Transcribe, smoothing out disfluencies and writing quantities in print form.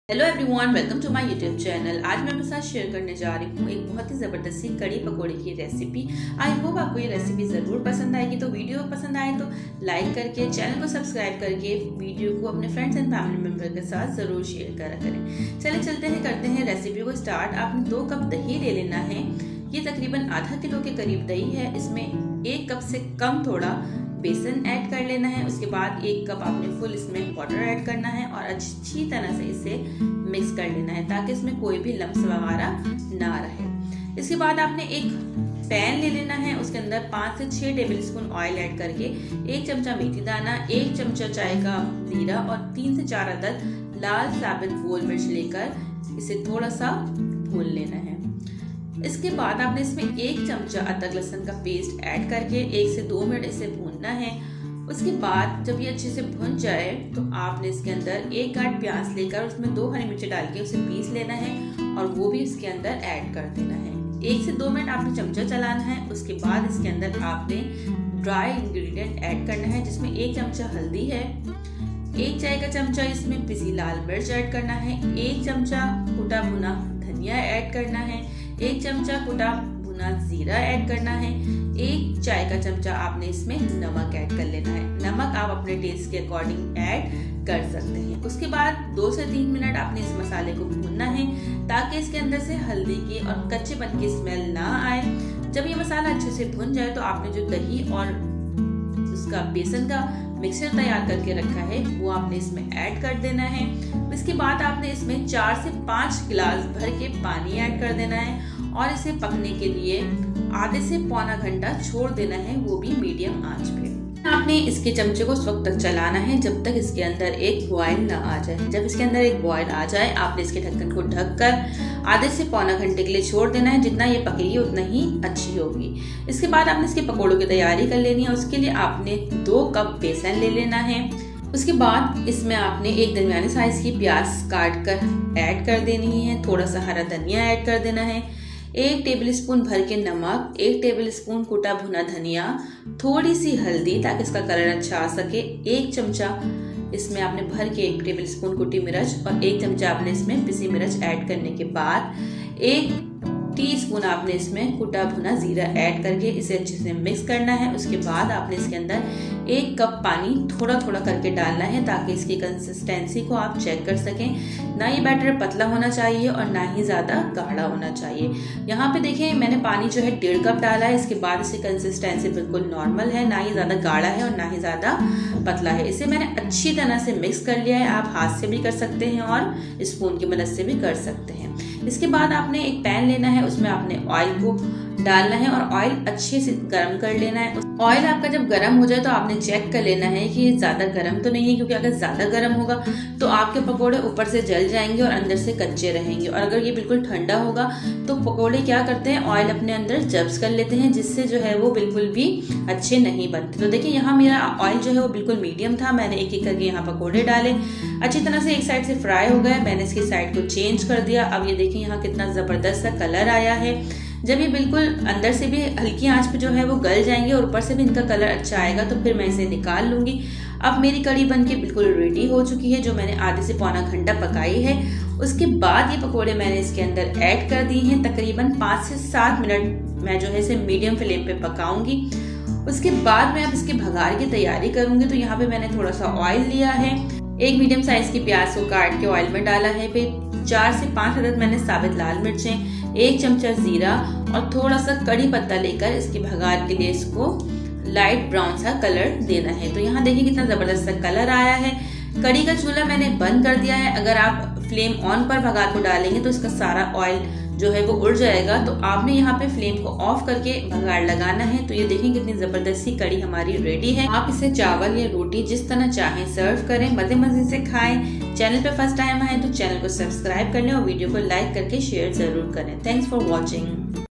Hello everyone, welcome to my YouTube channel. आज मैं आपके साथ शेयर करने जा रही हूँ एक बहुत ही ज़बरदस्त सी कड़ी पकौड़े की रेसिपी। आई होप आपको ये रेसिपी ज़रूर पसंद आएगी। तो वीडियो पसंद आए तो लाइक करके, चैनल को सब्सक्राइब करके, वीडियो को अपने फ्रेंड्स एंड फैमिली मेम्बर के साथ ज़रूर शेयर करा करें। चले चलते हैं, करते हैं रेसिपी को स्टार्ट। आपने 2 कप दही ले लेना है। ये तकरीबन आधा किलो के करीब दही है। इसमें 1 कप से कम थोड़ा बेसन ऐड कर लेना है। उसके बाद 1 कप आपने फुल इसमें वाटर ऐड करना है और अच्छी तरह से इसे मिक्स कर लेना है ताकि इसमें कोई भी लम्स वगैरह ना रहे। इसके बाद आपने एक पैन ले लेना है। उसके अंदर 5 से 6 टेबलस्पून ऑयल ऐड करके 1 चमचा मेथी दाना, 1 चमचा चाय का जीरा और 3 से 4 अदद लाल साबित गोल मिर्च लेकर इसे थोड़ा सा भून लेना है। इसके बाद आपने इसमें 1 चमचा अदरक लहसुन का पेस्ट ऐड करके 1 से 2 मिनट इसे भूनना है। उसके बाद जब ये अच्छे से भुन जाए तो आपने इसके अंदर 1 गांठ प्याज लेकर उसमें 2 हरी मिर्ची डाल के उसे पीस लेना है और वो भी इसके अंदर ऐड कर देना है। 1 से 2 मिनट आपने चमचा चलाना है। उसके बाद इसके अंदर आपने ड्राई इंग्रेडिएंट ऐड करना है, जिसमें 1 चमचा हल्दी है, 1 चाय का चमचा इसमें पिसी लाल मिर्च ऐड करना है, 1 चमचा कुटा भुना धनिया ऐड करना है, 1 चमचा कुटा भुना जीरा ऐड करना है, 1 चाय का चमचा आपने इसमें नमक ऐड कर लेना है। नमक आप अपने टेस्ट के अकॉर्डिंग ऐड कर सकते हैं। उसके बाद 2 से 3 मिनट आपने इस मसाले को भूनना है ताकि इसके अंदर से हल्दी की और कच्चेपन की स्मेल ना आए। जब ये मसाला अच्छे से भुन जाए तो आपने जो दही और उसका बेसन का मिक्सचर तैयार करके रखा है वो आपने इसमें ऐड कर देना है। इसके बाद आपने इसमें 4 से 5 गिलास भर के पानी ऐड कर देना है और इसे पकने के लिए आधे से पौना घंटा छोड़ देना है, वो भी मीडियम आंच पे। आपने इसके चमचे को उस वक्त तक चलाना है जब तक इसके अंदर एक बॉयल ना आ जाए। जब इसके अंदर एक बॉयल आ जाए आपने इसके ढक्कन को ढककर आधे से पौना घंटे के लिए छोड़ देना है। जितना ये पकेगी उतना ही अच्छी होगी। इसके बाद आपने इसके पकौड़ों की तैयारी कर लेनी है। उसके लिए आपने 2 कप बेसन ले लेना है। उसके बाद इसमें आपने एक दरमियानी साइज की प्याज काट कर ऐड कर देनी है, थोड़ा सा हरा धनिया ऐड कर देना है, 1 टेबलस्पून भर के नमक, 1 टेबलस्पून कुटा भुना धनिया, थोड़ी सी हल्दी ताकि इसका कलर अच्छा आ सके, 1 चमचा इसमें आपने भर के 1 टेबलस्पून कुटी मिर्च और 1 चमचा आपने इसमें पिसी मिर्च ऐड करने के बाद 1 टीस्पून आपने इसमें कुटा भुना जीरा ऐड करके इसे अच्छे से मिक्स करना है। उसके बाद आपने इसके अंदर 1 कप पानी थोड़ा थोड़ा करके डालना है ताकि इसकी कंसिस्टेंसी को आप चेक कर सकें। ना ये बैटर पतला होना चाहिए और ना ही ज़्यादा गाढ़ा होना चाहिए। यहाँ पे देखें मैंने पानी जो है 1.5 कप डाला है। इसके बाद इसकी कंसिस्टेंसी बिल्कुल नॉर्मल है, ना ही ज़्यादा गाढ़ा है और ना ही ज़्यादा पतला है। इसे मैंने अच्छी तरह से मिक्स कर लिया है। आप हाथ से भी कर सकते हैं और स्पून की मदद से भी कर सकते हैं। इसके बाद आपने एक पैन लेना है, उसमें आपने ऑयल को डालना है और ऑयल अच्छे से गर्म कर लेना है। ऑयल आपका जब गर्म हो जाए तो आपने चेक कर लेना है कि ज़्यादा गर्म तो नहीं है, क्योंकि अगर ज़्यादा गर्म होगा तो आपके पकोड़े ऊपर से जल जाएंगे और अंदर से कच्चे रहेंगे। और अगर ये बिल्कुल ठंडा होगा तो पकोड़े क्या करते हैं, ऑयल अपने अंदर जब्स कर लेते हैं, जिससे जो है वो बिल्कुल भी अच्छे नहीं बनते। तो देखिए यहाँ मेरा ऑयल जो है वो बिल्कुल मीडियम था। मैंने एक एक करके यहाँ पकोड़े डाले, अच्छी तरह से एक साइड से फ्राई हो गए। मैंने इसकी साइड को चेंज कर दिया। अब ये देखिए यहाँ कितना ज़बरदस्त सा कलर आया है। जब ये बिल्कुल अंदर से भी हल्की आंच पे जो है वो गल जाएंगे और ऊपर से भी इनका कलर अच्छा आएगा तो फिर मैं इसे निकाल लूंगी। अब मेरी कड़ी बनके बिल्कुल रेडी हो चुकी है, जो मैंने आधे से पौना घंटा पकाई है। उसके बाद ये पकोड़े मैंने इसके अंदर ऐड कर दिए हैं। तकरीबन 5 से 7 मिनट मैं जो है इसे मीडियम फ्लेम पे पकाऊंगी। उसके बाद मैं अब इसके भगार की तैयारी करूंगी। तो यहाँ पे मैंने थोड़ा सा ऑयल लिया है, 1 मीडियम साइज की प्याज को काट के ऑयल में डाला है, फिर 4 से 5 अदद मैंने साबित लाल मिर्चें, 1 चमचा जीरा और थोड़ा सा कड़ी पत्ता लेकर इसकी भगार के लिए इसको लाइट ब्राउन सा कलर देना है। तो यहाँ देखिए कितना जबरदस्त सा कलर आया है। कड़ी का चूल्हा मैंने बंद कर दिया है। अगर आप फ्लेम ऑन पर भगार को डालेंगे तो इसका सारा ऑयल जो है वो उड़ जाएगा। तो आपने यहाँ पे फ्लेम को ऑफ करके भगार लगाना है। तो ये देखें कितनी जबरदस्त सी कड़ी हमारी रेडी है। आप इसे चावल या रोटी जिस तरह चाहें सर्व करें, मजे मजे से खाएं। चैनल पे फर्स्ट टाइम आए तो चैनल को सब्सक्राइब कर लें और वीडियो को लाइक करके शेयर जरूर करें। Thanks for watching.